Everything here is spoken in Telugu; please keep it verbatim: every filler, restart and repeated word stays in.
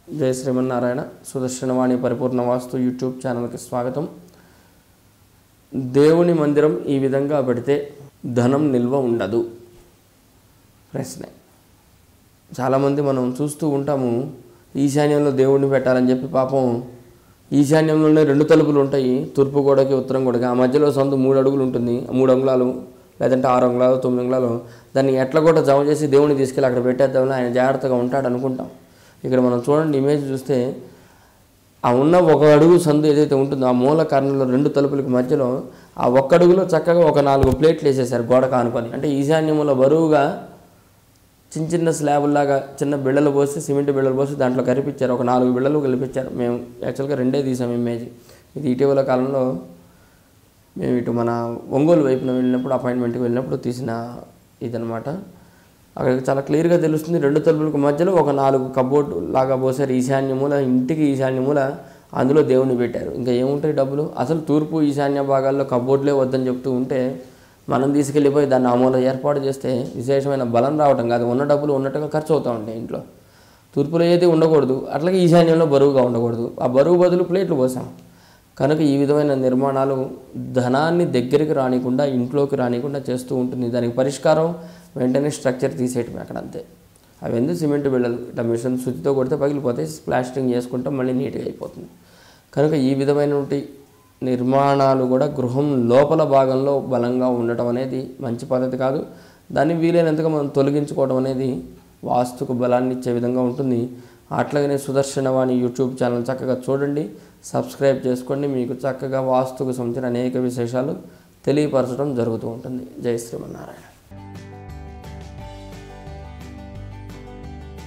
జై శ్రీమన్నారాయణ. సుదర్శనవాణి పరిపూర్ణ వాస్తు యూట్యూబ్ ఛానల్కి స్వాగతం. దేవుని మందిరం ఈ విధంగా పెడితే ధనం నిల్వ ఉండదు ప్రశ్న. చాలామంది మనం చూస్తూ ఉంటాము, ఈశాన్యంలో దేవుడిని పెట్టాలని చెప్పి పాపం ఈశాన్యంలోనే రెండు తలుపులు ఉంటాయి, తూర్పు గోడకి ఉత్తరం గోడకి. ఆ మధ్యలో సందు మూడు అడుగులు ఉంటుంది, మూడు అంగుళాలు లేదంటే ఆరు అంగుళాలు తొమ్మిది అంగుళాలు. దాన్ని ఎట్లా కూడా జమ చేసి దేవుడిని తీసుకెళ్ళి అక్కడ పెట్టేద్దామని ఆయన జాగ్రత్తగా ఉంటాడు అనుకుంటాం. ఇక్కడ మనం చూడండి, ఇమేజ్ చూస్తే ఆ ఉన్న ఒక అడుగు సందు ఏదైతే ఉంటుందో ఆ మూల కారణంలో రెండు తలుపులకి మధ్యలో ఆ ఒక్క అడుగులో చక్కగా ఒక నాలుగు ప్లేట్లు వేసేసారు గోడ కానుకొని. అంటే ఈశాన్యంలో బరువుగా చిన్న చిన్న స్లాబుల్లాగా చిన్న బిళ్ళలు పోసి, సిమెంట్ బిళ్ళలు పోసి దాంట్లో కరిపించారు. ఒక నాలుగు బిళ్ళలు కలిపించారు. మేము యాక్చువల్గా రెండే తీసాం ఇమేజ్. ఇది ఇటీవల కాలంలో మేము ఇటు మన ఒంగోలు వైపున వెళ్ళినప్పుడు, అపాయింట్మెంట్కి వెళ్ళినప్పుడు తీసిన ఇదనమాట. అక్కడికి చాలా క్లియర్గా తెలుస్తుంది. రెండు తలుపులకు మధ్యలో ఒక నాలుగు కబోర్డు లాగా పోసారు. ఈశాన్యమూల, ఇంటికి ఈశాన్యమూల అందులో దేవుని పెట్టారు. ఇంకా ఏముంటాయి డబ్బులు? అసలు తూర్పు ఈశాన్య భాగాల్లో కబోర్డులే వద్దని చెప్తూ ఉంటే మనం తీసుకెళ్ళిపోయి దాన్ని ఆ మూల ఏర్పాటు చేస్తే విశేషమైన బలం రావటం కాదు, ఉన్న డబ్బులు ఉన్నట్టుగా ఖర్చు అవుతూ ఉంటాయి ఇంట్లో. తూర్పులో అయితే ఉండకూడదు, అట్లాగే ఈశాన్యంలో బరువుగా ఉండకూడదు. ఆ బరువు బదులు ప్లేట్లు పోసాం. కనుక ఈ విధమైన నిర్మాణాలు ధనాన్ని దగ్గరికి రానికుండా, ఇంట్లోకి రానికుండా చేస్తూ ఉంటుంది. దానికి పరిష్కారం వెంటనే స్ట్రక్చర్ తీసేయటమే అక్కడ, అంతే. అవి ఎందుకు సిమెంట్ బిళ్ళలు ఇట్లా మిషన్ శుద్ధితో కొడితే పగిలిపోతాయి, ప్లాస్టరింగ్ చేసుకుంటాం, మళ్ళీ నీట్గా అయిపోతుంది. కనుక ఈ విధమైనటువంటి నిర్మాణాలు కూడా గృహం లోపల భాగంలో బలంగా ఉండటం అనేది మంచి పద్ధతి కాదు. దాన్ని వీలైనంతగా మనం తొలగించుకోవడం అనేది వాస్తుకు బలాన్ని ఇచ్చే విధంగా ఉంటుంది. అట్లాగనే సుదర్శనవాణి యూట్యూబ్ ఛానల్ చక్కగా చూడండి, సబ్స్క్రైబ్ చేసుకోండి. మీకు చక్కగా వాస్తుకు సంబంధించిన అనేక విశేషాలు తెలియపరచడం జరుగుతూ ఉంటుంది. జై శ్రీమన్నారాయణ.